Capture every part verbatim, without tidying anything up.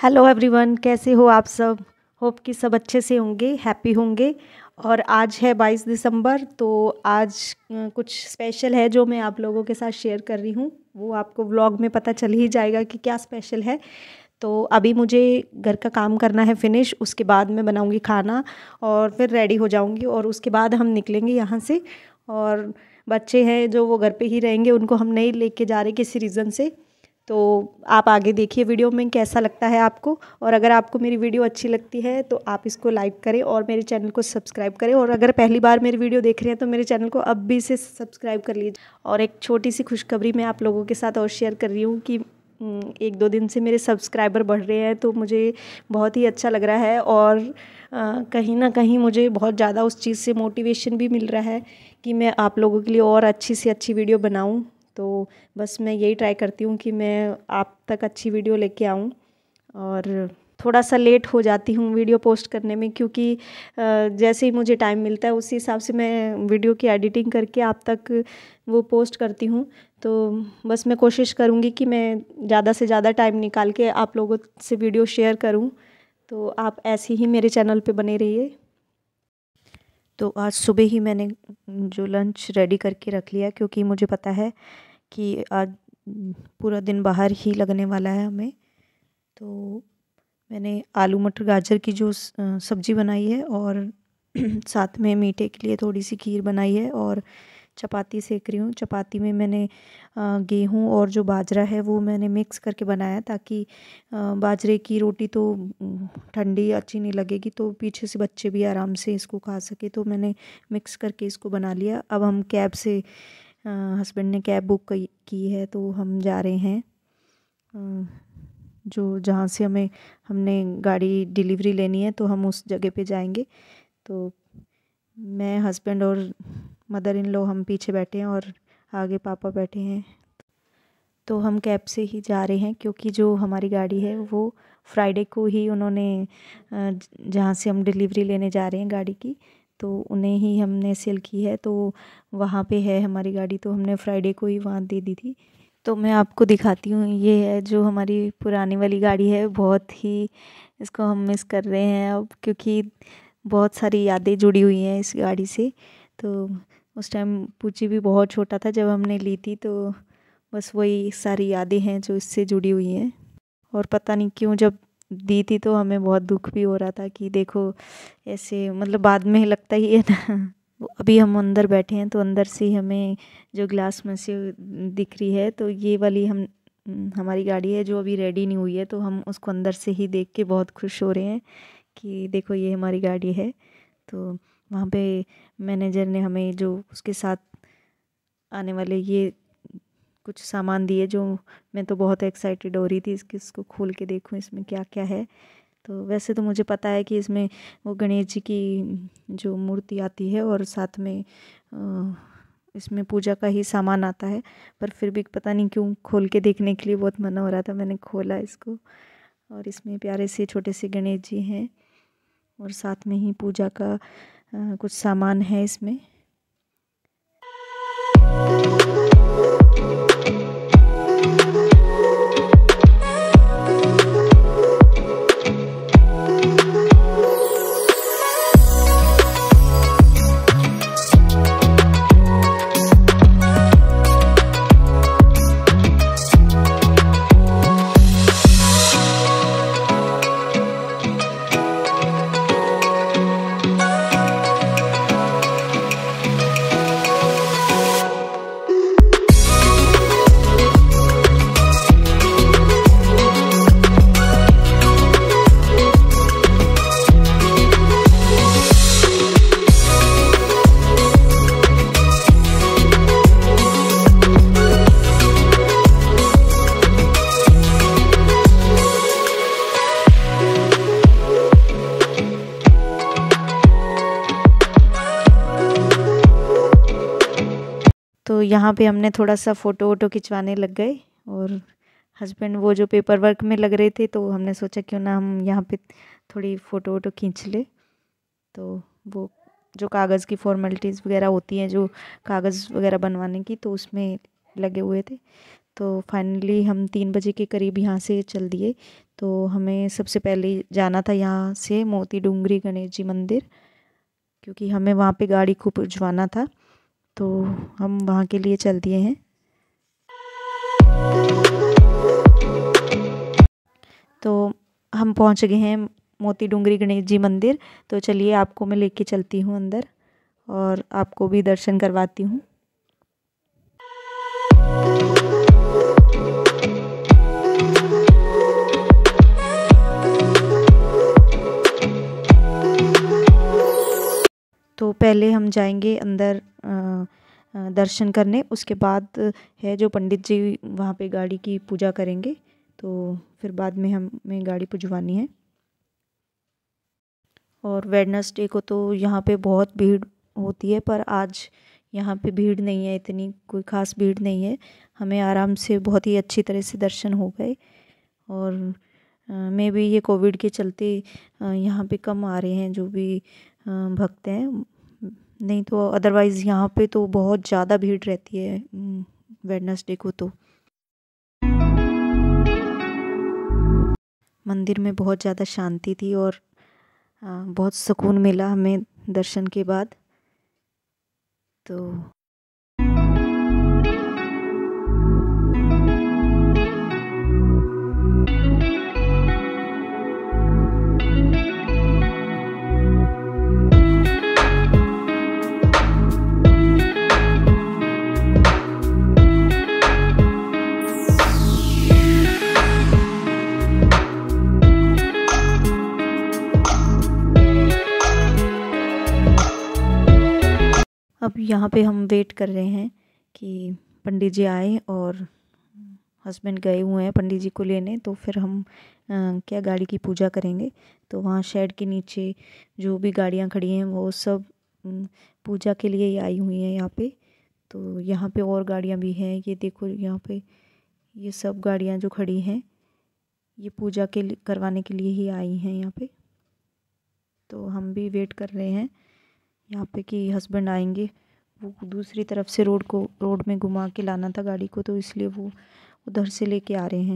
Hello everyone, कैसे हो आप सब। होप कि सब अच्छे से होंगे, हैप्पी होंगे। और आज है बाईस दिसंबर, तो आज अ, कुछ स्पेशल है जो मैं आप लोगों के साथ शेयर कर रही हूँ। वो आपको व्लॉग में पता चल ही जाएगा कि क्या स्पेशल है। तो अभी मुझे घर का काम करना है फिनिश, उसके बाद मैं बनाऊँगी खाना और फिर रेडी हो जाऊँगी और उसके बाद हम निकलेंगे यहाँ से। और बच्चे हैं जो वो घर पे ही रहेंगे, उनको हम नहीं लेके जा रहे किसी रीज़न से। तो आप आगे देखिए वीडियो में कैसा लगता है आपको। और अगर आपको मेरी वीडियो अच्छी लगती है तो आप इसको लाइक करें और मेरे चैनल को सब्सक्राइब करें। और अगर पहली बार मेरी वीडियो देख रहे हैं तो मेरे चैनल को अब भी से सब्सक्राइब कर लीजिए। और एक छोटी सी खुशखबरी मैं आप लोगों के साथ और शेयर कर रही हूँ कि हम्म, एक दो दिन से मेरे सब्सक्राइबर बढ़ रहे हैं, तो मुझे बहुत ही अच्छा लग रहा है। और अ, कहीं ना कहीं मुझे बहुत ज़्यादा उस चीज़ से मोटिवेशन भी मिल रहा है कि मैं आप लोगों के लिए और अच्छी से अच्छी वीडियो बनाऊं। तो बस मैं यही ट्राई करती हूँ कि मैं आप तक अच्छी वीडियो लेके आऊँ। और थोड़ा सा लेट हो जाती हूँ वीडियो पोस्ट करने में, क्योंकि अ, जैसे ही मुझे टाइम मिलता है उसी हिसाब से मैं वीडियो की एडिटिंग करके आप तक वो पोस्ट करती हूँ। तो बस मैं कोशिश करूँगी कि मैं ज़्यादा से ज़्यादा टाइम निकाल के आप लोगों से वीडियो शेयर करूँ। तो आप ऐसे ही मेरे चैनल पे बने रहिए। तो आज सुबह ही मैंने जो लंच रेडी करके रख लिया, क्योंकि मुझे पता है कि आज पूरा दिन बाहर ही लगने वाला है हमें। तो मैंने आलू मटर गाजर की जो सब्ज़ी बनाई है और साथ में मीठे के लिए थोड़ी सी खीर बनाई है और चपाती सेक रही हूँ। चपाती में मैंने गेहूँ और जो बाजरा है वो मैंने मिक्स करके बनाया, ताकि बाजरे की रोटी तो ठंडी अच्छी नहीं लगेगी, तो पीछे से बच्चे भी आराम से इसको खा सके। तो मैंने मिक्स करके इसको बना लिया। अब हम कैब से, हस्बैंड ने कैब बुक की है तो हम जा रहे हैं जो जहाँ से हमें हमने गाड़ी डिलीवरी लेनी है, तो हम उस जगह पे जाएंगे। तो मैं, हस्बैंड और मदर इन लॉ हम पीछे बैठे हैं और आगे पापा बैठे हैं। तो हम कैब से ही जा रहे हैं, क्योंकि जो हमारी गाड़ी है वो फ्राइडे को ही उन्होंने, जहाँ से हम डिलीवरी लेने जा रहे हैं गाड़ी की, तो उन्हें ही हमने सेल की है। तो वहाँ पे है हमारी गाड़ी, तो हमने फ्राइडे को ही वहाँ दे दी थी। तो मैं आपको दिखाती हूँ, ये है जो हमारी पुरानी वाली गाड़ी है। बहुत ही इसको हम मिस कर रहे हैं अब, क्योंकि बहुत सारी यादें जुड़ी हुई हैं इस गाड़ी से। तो उस टाइम पूची भी बहुत छोटा था जब हमने ली थी, तो बस वही सारी यादें हैं जो इससे जुड़ी हुई हैं। और पता नहीं क्यों जब दी थी तो हमें बहुत दुख भी हो रहा था कि देखो ऐसे, मतलब बाद में लगता ही है ना। अभी हम अंदर बैठे हैं तो अंदर से हमें जो ग्लास में से दिख रही है, तो ये वाली हम हमारी गाड़ी है जो अभी रेडी नहीं हुई है। तो हम उसको अंदर से ही देख के बहुत खुश हो रहे हैं कि देखो ये हमारी गाड़ी है। तो वहाँ पे मैनेजर ने हमें जो उसके साथ आने वाले ये कुछ सामान दिए, जो मैं तो बहुत एक्साइटेड हो रही थी इसकी, इसको खोल के देखूं इसमें क्या क्या है। तो वैसे तो मुझे पता है कि इसमें वो गणेश जी की जो मूर्ति आती है और साथ में इसमें पूजा का ही सामान आता है, पर फिर भी पता नहीं क्यों खोल के देखने के लिए बहुत मन हो रहा था। मैंने खोला इसको और इसमें प्यारे से छोटे से गणेश जी हैं और साथ में ही पूजा का कुछ सामान है इसमें। तो यहाँ पे हमने थोड़ा सा फ़ोटो वोटो खिंचवाने लग गए, और हस्बैंड वो जो पेपर वर्क में लग रहे थे, तो हमने सोचा क्यों ना हम यहाँ पे थोड़ी फ़ोटो वोटो खींच ले। तो वो जो कागज़ की फॉर्मेलिटीज़ वगैरह होती हैं, जो कागज़ वगैरह बनवाने की, तो उसमें लगे हुए थे। तो फाइनली हम तीन बजे के करीब यहाँ से चल दिए। तो हमें सबसे पहले जाना था यहाँ से मोती डूंगरी गणेश जी मंदिर, क्योंकि हमें वहाँ पे गाड़ी को भिजवाना था, तो हम वहाँ के लिए चल दिए हैं। तो हम पहुँच गए हैं मोती डूंगरी गणेश जी मंदिर। तो चलिए आपको मैं लेके चलती हूँ अंदर और आपको भी दर्शन करवाती हूँ। तो पहले हम जाएंगे अंदर दर्शन करने, उसके बाद है जो पंडित जी वहाँ पे गाड़ी की पूजा करेंगे, तो फिर बाद में हमें गाड़ी पुजवानी है। और वेडनेसडे को तो यहाँ पे बहुत भीड़ होती है, पर आज यहाँ पे भीड़ नहीं है, इतनी कोई ख़ास भीड़ नहीं है। हमें आराम से बहुत ही अच्छी तरह से दर्शन हो गए। और मे भी ये कोविड के चलते यहाँ पे कम आ रहे हैं जो भी भक्त हैं, नहीं तो अदरवाइज़ यहाँ पे तो बहुत ज़्यादा भीड़ रहती है वेडनेसडे को। तो मंदिर में बहुत ज़्यादा शांति थी और बहुत सुकून मिला हमें दर्शन के बाद। तो अब यहाँ पे हम वेट कर रहे हैं कि पंडित जी आए, और हस्बैंड गए हुए हैं पंडित जी को लेने, तो फिर हम आ, क्या गाड़ी की पूजा करेंगे। तो वहाँ शेड के नीचे जो भी गाड़ियाँ खड़ी हैं वो सब पूजा के लिए ही आई हुई हैं यहाँ पे। तो यहाँ पे और गाड़ियाँ भी हैं, ये देखो यहाँ पे ये सब गाड़ियाँ जो खड़ी हैं ये पूजा के लिए करवाने के लिए ही आई हैं यहाँ पे। तो हम भी वेट कर रहे हैं यहाँ पे कि हस्बैंड आएंगे। वो दूसरी तरफ से रोड को रोड में घुमा के लाना था गाड़ी को, तो इसलिए वो उधर से लेके आ रहे हैं।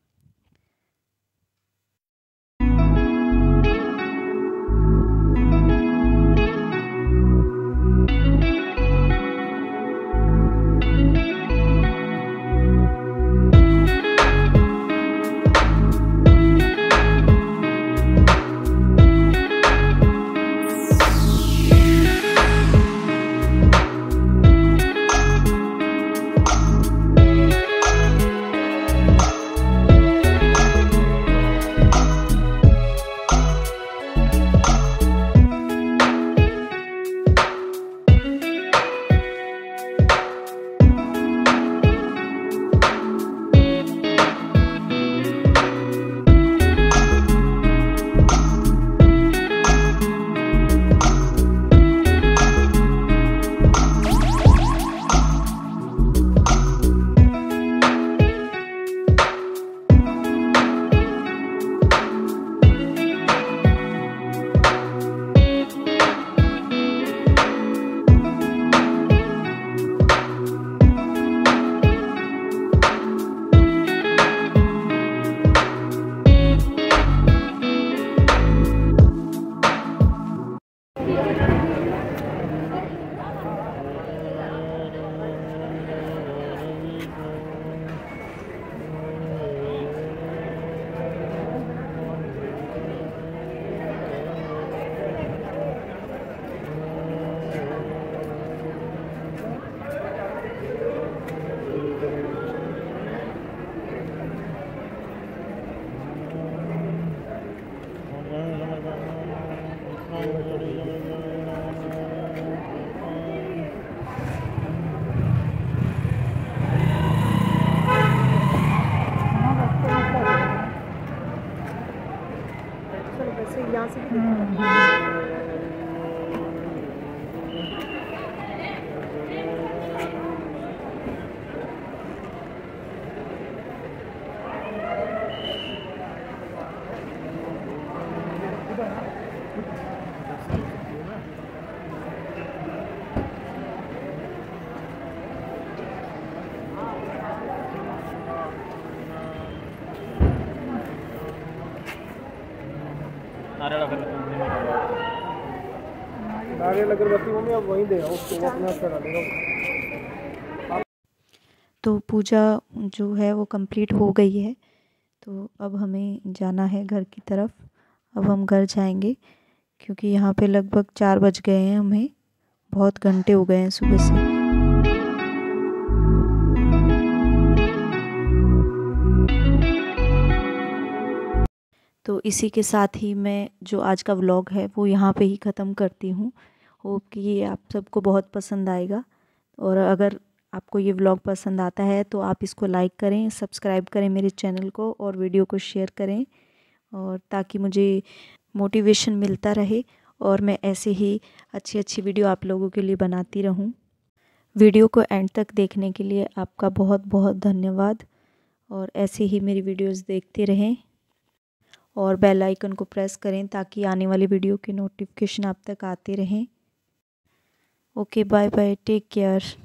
यहाँ से नारियल अगरबत्ती मम्मी अब वहीं दे आओ, उसको अपने हाथ से डालेगा। तो पूजा जो है वो कंप्लीट हो गई है, तो अब हमें जाना है घर की तरफ। अब हम घर जाएंगे क्योंकि यहाँ पे लगभग चार बज गए हैं, हमें बहुत घंटे हो गए हैं सुबह से। तो इसी के साथ ही मैं जो आज का व्लॉग है वो यहाँ पे ही ख़त्म करती हूँ। होप कि ये आप सबको बहुत पसंद आएगा, और अगर आपको ये व्लॉग पसंद आता है तो आप इसको लाइक करें, सब्सक्राइब करें मेरे चैनल को, और वीडियो को शेयर करें, और ताकि मुझे मोटिवेशन मिलता रहे और मैं ऐसे ही अच्छी अच्छी वीडियो आप लोगों के लिए बनाती रहूं। वीडियो को एंड तक देखने के लिए आपका बहुत बहुत धन्यवाद, और ऐसे ही मेरी वीडियोस देखते रहें और बेल आइकन को प्रेस करें ताकि आने वाली वीडियो के नोटिफिकेशन आप तक आते रहें। Okay, bye bye, take care.